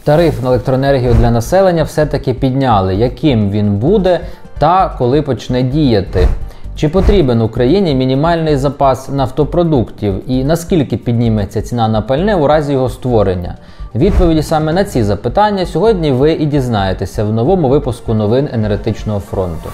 Тариф на електроенергію для населення все-таки підняли. Яким він буде та коли почне діяти? Чи потрібен Україні мінімальний запас нафтопродуктів і наскільки підніметься ціна на пальне у разі його створення? Відповіді саме на ці запитання сьогодні ви і дізнаєтеся в новому випуску новин Енергетичного фронту.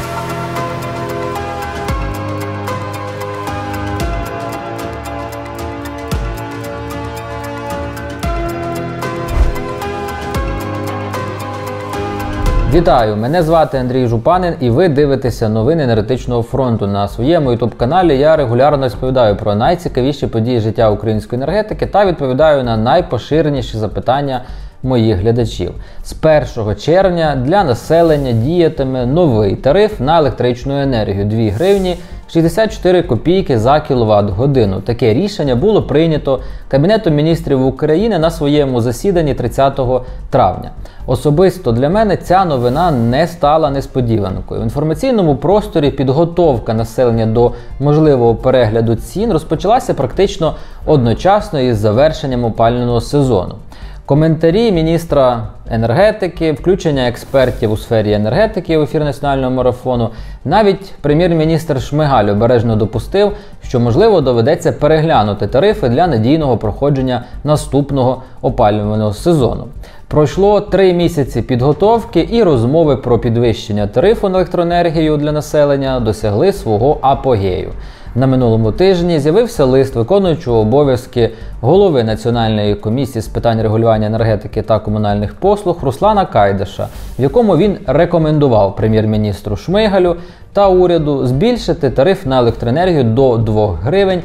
Вітаю! Мене звати Андрій Жупанин і ви дивитеся новини Енергетичного фронту. На своєму YouTube-каналі я регулярно розповідаю про найцікавіші події життя української енергетики та відповідаю на найпоширеніші запитання моїх глядачів. З 1 червня для населення діятиме новий тариф на електричну енергію – 2 гривні 64 копійки за кіловат-годину. Таке рішення було прийнято Кабінетом міністрів України на своєму засіданні 30 травня. Особисто для мене ця новина не стала несподіванкою. В інформаційному просторі підготовка населення до можливого перегляду цін розпочалася практично одночасно із завершенням опалювального сезону. Коментарі міністра енергетики, включення експертів у сфері енергетики в ефір національного марафону. Навіть прем'єр-міністр Шмигаль обережно допустив, що, можливо, доведеться переглянути тарифи для надійного проходження наступного опалювального сезону. Пройшло 3 місяці підготовки і розмови про підвищення тарифу на електроенергію для населення досягли свого апогею. На минулому тижні з'явився лист виконуючого обов'язки голови Національної комісії з питань регулювання енергетики та комунальних послуг Руслана Кайдаша, в якому він рекомендував прем'єр-міністру Шмигалю та уряду збільшити тариф на електроенергію до 2 гривень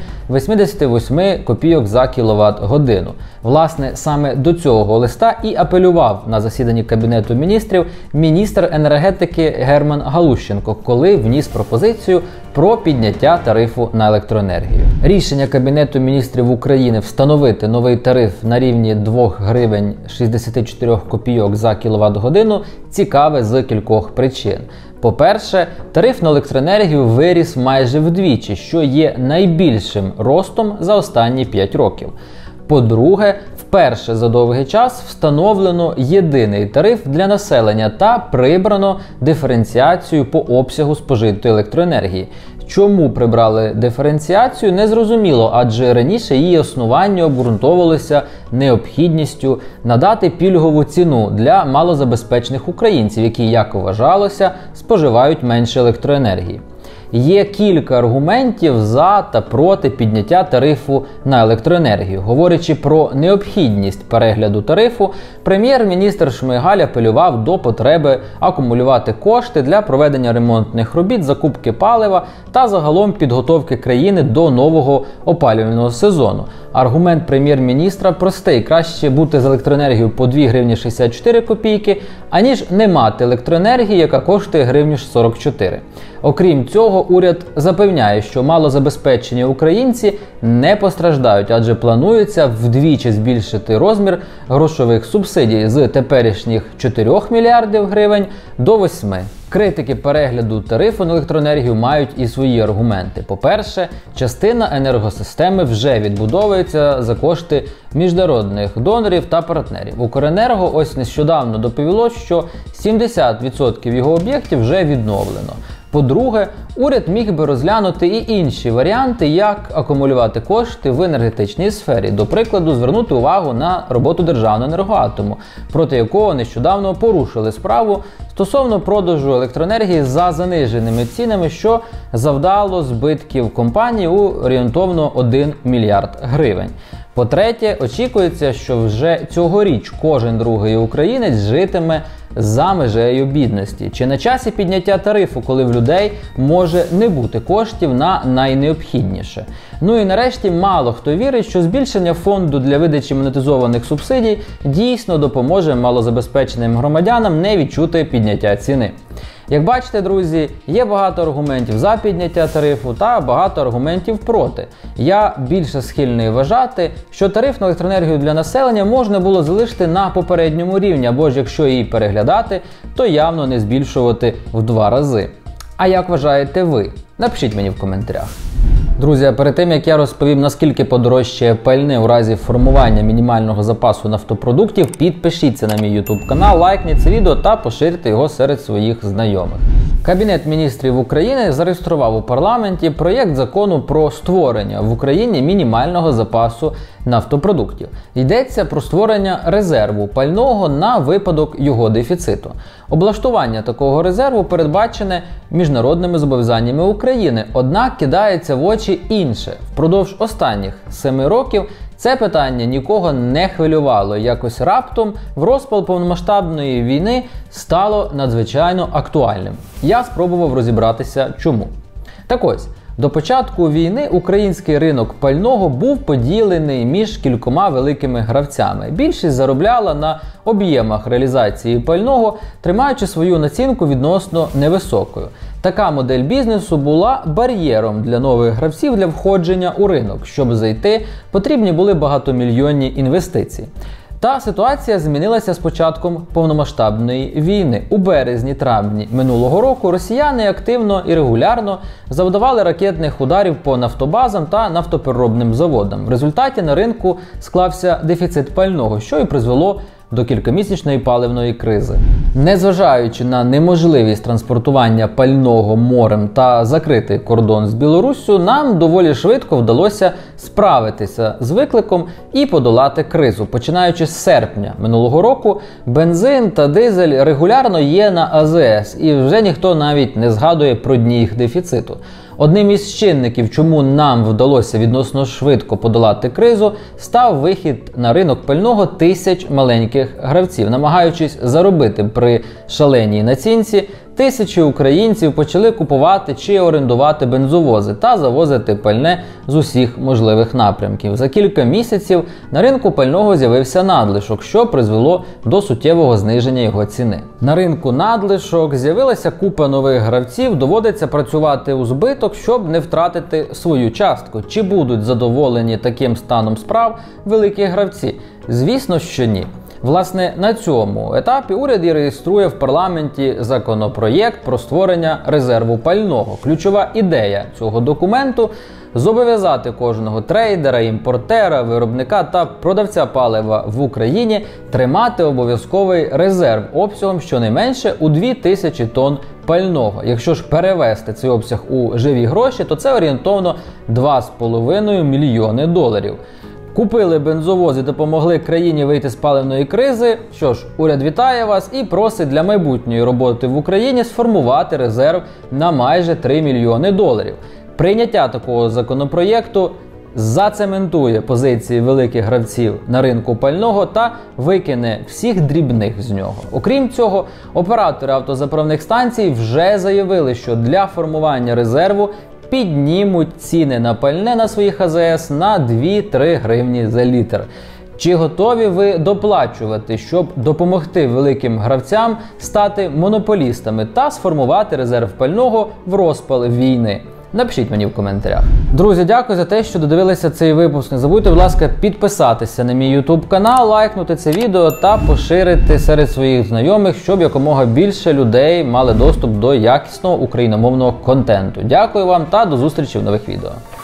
88 копійок за кіловат-годину. Власне, саме до цього листа і апелював на засіданні Кабінету міністрів міністр енергетики Герман Галущенко, коли вніс пропозицію про підняття тарифу на електроенергію. Рішення Кабінету міністрів України встановити новий тариф на рівні 2 гривень 64 копійок за кіловат-годину цікаве з кількох причин. По-перше, тариф на електроенергію виріс майже вдвічі, що є найбільшим ростом за останні 5 років. По-друге, вперше за довгий час встановлено єдиний тариф для населення та прибрано диференціацію по обсягу спожитої електроенергії. Чому прибрали диференціацію, незрозуміло, адже раніше її існування обґрунтовувалося необхідністю надати пільгову ціну для малозабезпечених українців, які, як вважалося, споживають менше електроенергії. Є кілька аргументів за та проти підняття тарифу на електроенергію. Говорячи про необхідність перегляду тарифу, прем'єр-міністр Шмигаль апелював до потреби акумулювати кошти для проведення ремонтних робіт, закупки палива та загалом підготовки країни до нового опалювального сезону. Аргумент прем'єр-міністра простий: краще бути з електроенергією по 2 гривні 64 копійки, аніж не мати електроенергії, яка коштує гривню 44. Окрім цього, уряд запевняє, що малозабезпечені українці не постраждають, адже планується вдвічі збільшити розмір грошових субсидій з теперішніх 4 мільярдів гривень до 8. Критики перегляду тарифу на електроенергію мають і свої аргументи. По-перше, частина енергосистеми вже відбудовується за кошти міжнародних донорів та партнерів. Укренерго ось нещодавно доповіло, що 70% його об'єктів вже відновлено. По-друге, уряд міг би розглянути і інші варіанти, як акумулювати кошти в енергетичній сфері. До прикладу, звернути увагу на роботу Державного енергоатому, проти якого нещодавно порушили справу стосовно продажу електроенергії за заниженими цінами, що завдало збитків компанії у орієнтовно 1 мільярд гривень. По-третє, очікується, що вже цьогоріч кожен другий українець житиме за межею бідності. Чи на часі підняття тарифу, коли в людей може не бути коштів на найнеобхідніше? Ну і нарешті, мало хто вірить, що збільшення фонду для видачі монетизованих субсидій дійсно допоможе малозабезпеченим громадянам не відчути підняття ціни. Як бачите, друзі, є багато аргументів за підняття тарифу та багато аргументів проти. Я більше схильний вважати, що тариф на електроенергію для населення можна було залишити на попередньому рівні, або ж якщо її переглядати, то явно не збільшувати в 2 рази. А як вважаєте ви? Напишіть мені в коментарях. Друзі, а перед тим, як я розповім, наскільки подорожчає пальне у разі формування мінімального запасу нафтопродуктів, підпишіться на мій YouTube канал, лайкніть це відео та поширте його серед своїх знайомих. Кабінет міністрів України зареєстрував у парламенті проєкт закону про створення в Україні мінімального запасу нафтопродуктів. Йдеться про створення резерву пального на випадок його дефіциту. Облаштування такого резерву передбачене міжнародними зобов'язаннями України, однак кидається в очі інше. Впродовж останніх 7 років це питання нікого не хвилювало. Якось раптом в розпал повномасштабної війни стало надзвичайно актуальним. Я спробував розібратися чому. Так ось, до початку війни український ринок пального був поділений між кількома великими гравцями. Більшість заробляла на об'ємах реалізації пального, тримаючи свою націнку відносно невисокою. Така модель бізнесу була бар'єром для нових гравців для входження у ринок. Щоб зайти, потрібні були багатомільйонні інвестиції. Та ситуація змінилася з початком повномасштабної війни. У березні-травні минулого року росіяни активно і регулярно завдавали ракетних ударів по нафтобазам та нафтопереробним заводам. В результаті на ринку склався дефіцит пального, що і призвело до кількомісячної паливної кризи. Незважаючи на неможливість транспортування пального морем та закритий кордон з Білоруссю, нам доволі швидко вдалося справитися з викликом і подолати кризу. Починаючи з серпня минулого року, бензин та дизель регулярно є на АЗС, і вже ніхто навіть не згадує про дні їх дефіциту. Одним із чинників, чому нам вдалося відносно швидко подолати кризу, став вихід на ринок пального тисяч маленьких гравців. Намагаючись заробити при шаленій націнці, тисячі українців почали купувати чи орендувати бензовози та завозити пальне з усіх можливих напрямків. За кілька місяців на ринку пального з'явився надлишок, що призвело до суттєвого зниження його ціни. На ринку надлишок з'явилася купа нових гравців, доводиться працювати у збиток, щоб не втратити свою частку. Чи будуть задоволені таким станом справ великі гравці? Звісно, що ні. Власне, на цьому етапі уряд і реєструє в парламенті законопроєкт про створення резерву пального. Ключова ідея цього документу – зобов'язати кожного трейдера, імпортера, виробника та продавця палива в Україні тримати обов'язковий резерв обсягом щонайменше у 2000 тонн пального. Якщо ж перевести цей обсяг у живі гроші, то це орієнтовно $2,5 мільйони. Купили бензовоз і допомогли країні вийти з паливної кризи. Що ж, уряд вітає вас і просить для майбутньої роботи в Україні сформувати резерв на майже $3 мільйони. Прийняття такого законопроєкту зацементує позиції великих гравців на ринку пального та викине всіх дрібних з нього. Окрім цього, оператори автозаправних станцій вже заявили, що для формування резерву піднімуть ціни на пальне на своїх АЗС на 2-3 гривні за літр. Чи готові ви доплачувати, щоб допомогти великим гравцям стати монополістами та сформувати резерв пального в розпал війни? Напишіть мені в коментарях. Друзі, дякую за те, що додивилися цей випуск. Не забудьте, будь ласка, підписатися на мій YouTube канал, лайкнути це відео та поширити серед своїх знайомих, щоб якомога більше людей мали доступ до якісного україномовного контенту. Дякую вам та до зустрічі в нових відео.